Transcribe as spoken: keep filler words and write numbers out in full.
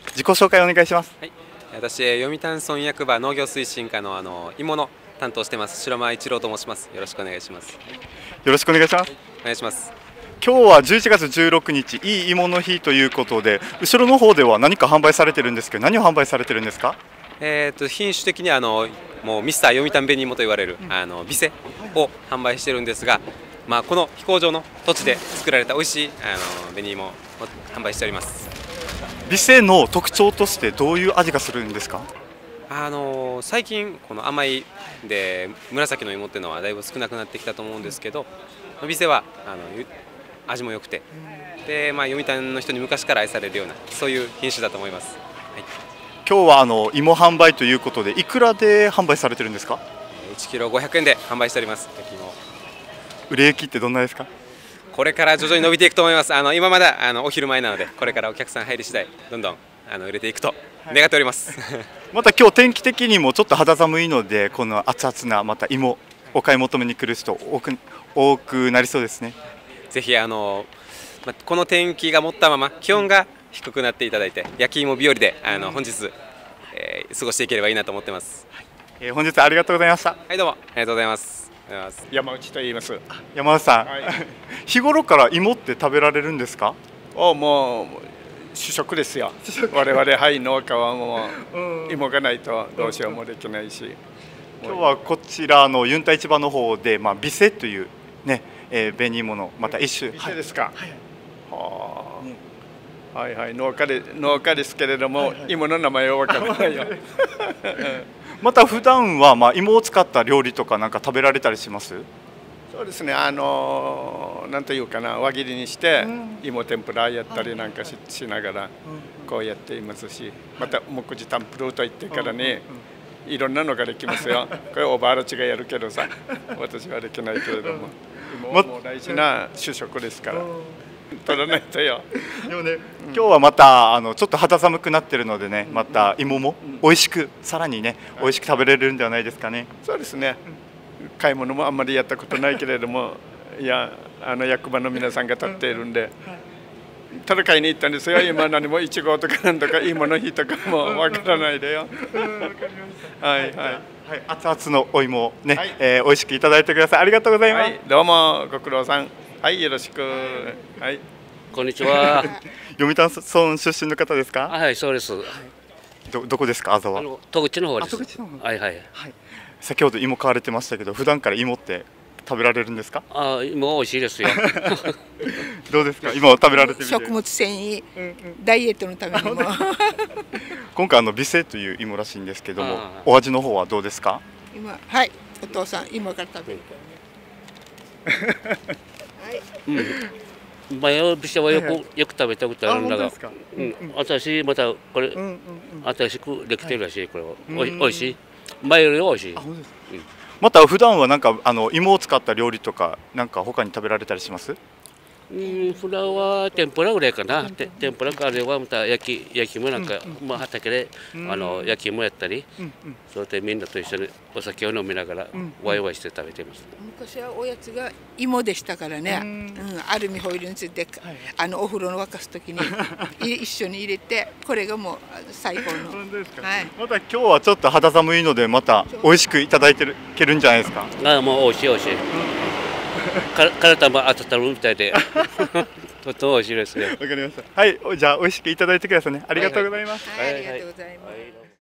自己紹介お願いします。 はい、私、読谷村役場農業推進課のあの芋の担当してます、白間一郎と申します。よろしくお願いします。 よろしくお願いします。 お願いします。 今日はじゅういちがつじゅうろくにち、いい芋の日ということで、後ろの方では何か販売されてるんですけど、何を販売されてるんですか？ えーと品種的にあのもうミスター読谷紅芋と言われる、うん、あのビセを販売してるんですが、まあ、この飛行場の土地で作られた美味しいあの紅芋を販売しております。 ビセの特徴としてどういう味がするんですか？ あの最近この甘いで紫の芋っていうのはだいぶ少なくなってきたと思うんですけど、ビセはあの味も良くて、で、まあ、読谷の人に昔から愛されるようなそういう品種だと思います。はい、 今日はあの芋販売ということで、いくらで販売されてるんですか？ いちキロごひゃくえんで販売しております。焼き芋。 売れ行きってどんなですか？ これから徐々に伸びていくと思います。あの今まだあのお昼前なので、これからお客さん入り次第どんどんあの売れていくと願っております。はい、 また今日天気的にもちょっと肌寒いので、この熱々なまた芋お買い求めに来る人多く多くなりそうですね。 ぜひあのこの天気が持ったまま気温が低くなっていただいて、焼き芋日和であの本日、えー、過ごしていければいいなと思ってます。はい、 えー、本日はありがとうございました。 はい、どうもありがとうございます。 山内と言います。 山内さん、はい、日頃から芋って食べられるんですか？ おもう主食ですよ。我々はい農家はもう芋がないとどうしようもできないし。 今日はこちらのユンタ市場の方で、まあ、ビセというね、えー、紅芋のまた一種。 ビセですか。はい、はあ、はいはい、農家で農家ですけれども、はいはい、芋の名前は分からないよ。 また普段はまあ芋を使った料理とかなんか食べられたりします？ そうですね、あのなんというかな、輪切りにして芋天ぷらやったりなんか し, しながらこうやっていますし、また木地タンプルーといってからね、いろんなのができますよ。これおばあらちがやるけどさ、私はできないけれども、芋はもう大事な主食ですから。取らないとよ。 でもね、今日はまたあのちょっと肌寒くなってるのでね、また芋も美味しく、さらにね美味しく食べれるんではないですかね。 そうですね。買い物もあんまりやったことないけれども、いやあの役場の皆さんが立っているんで、ただ買いに行ったんですよ。今何もいちごとかなんとか芋の日とかもわからないでよ。はいはい。はい、 熱々のお芋をね、はい、えー、美味しくいただいてください。ありがとうございます。はい、 どうもご苦労さん。はい、よろしく。はい。 こんにちは。 読谷村出身の方ですか？ はい、そうです。 ど、どこですか？あざは。 戸口の方です。はいはい。 はい。先ほど芋買われてましたけど、普段から芋って食べられるんですか？ あ、芋美味しいですよ。 どうですか？今食べられてみて。 食物繊維、うんうん、ダイエットのためにも。 今回あのビセという芋らしいんですけども、お味の方はどうですか？ 今、はい、お父さん芋から食べる。 うん、前ビセはよくよく食べたことあるんだが、うん、私またこれ新しくできてるらしい。これはおいおいしい。前よりはおいしい。 また普段はなんかあの芋を使った料理とかなんか他に食べられたりします？ うん、普段は天ぷらぐらいかな。て天ぷらかあれはまた焼き焼き芋なんか、まあ畑であの焼き芋やったり、そうやってみんなと一緒にお酒を飲みながらワイワイして食べてます。 昔はおやつが芋でしたからね。うん、アルミホイルについてあのお風呂の沸かす時に一緒に入れて、これがもう最高の。 はい。また今日はちょっと肌寒いのでまた美味しくいただいてるけるんじゃないですか？ ああ、もう美味しい美味しい。体も温まるみたいでとても美味しいですね。 わかりました。はい、じゃあ美味しくいただいてくださいね。ありがとうございます。 はい、ありがとうございます。